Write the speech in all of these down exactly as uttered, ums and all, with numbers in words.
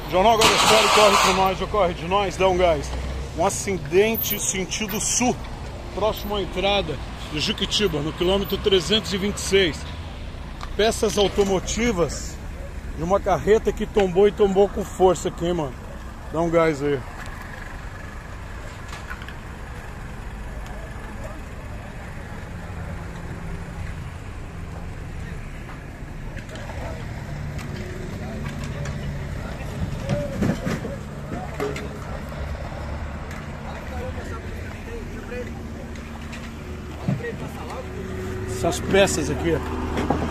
Jornal Agora é Sério, corre com nós, ou corre de nós, dá um gás. Um acidente sentido sul, próximo à entrada de Juquitiba, no quilômetro trezentos e vinte e seis. Peças automotivas de uma carreta que tombou e tombou com força aqui, hein, mano. Dá um gás aí. Essas peças aqui, ó.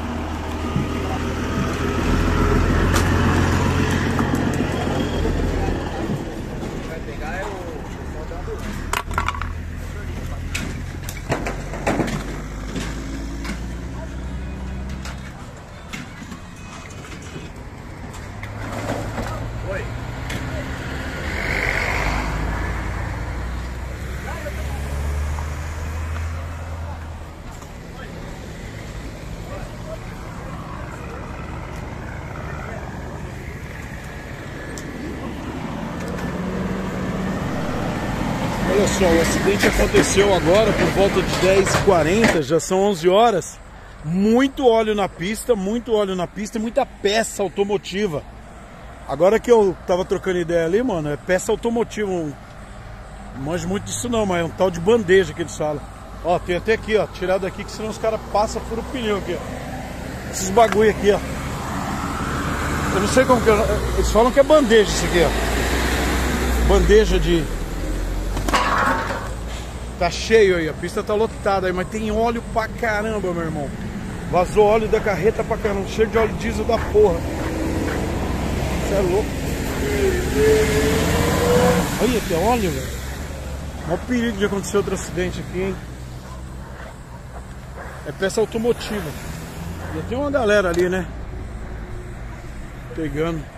Olha só, o acidente aconteceu agora por volta de dez e quarenta, já são onze horas. Muito óleo na pista, muito óleo na pista e muita peça automotiva. Agora que eu tava trocando ideia ali, mano, é peça automotiva. Não manjo muito disso não, mas é um tal de bandeja que eles falam. Ó, tem até aqui, ó, tirado aqui que senão os caras passam por o pneu aqui, ó. Esses bagulho aqui, ó. Eu não sei como que... Eles falam que é bandeja isso aqui, ó. Bandeja de... Tá cheio aí, a pista tá lotada aí, mas tem óleo pra caramba, meu irmão. Vazou óleo da carreta pra caramba, cheio de óleo diesel da porra. Você é louco. Olha, tem óleo, velho. Mó perigo de acontecer outro acidente aqui, hein. É peça automotiva. Já tem uma galera ali, né, pegando.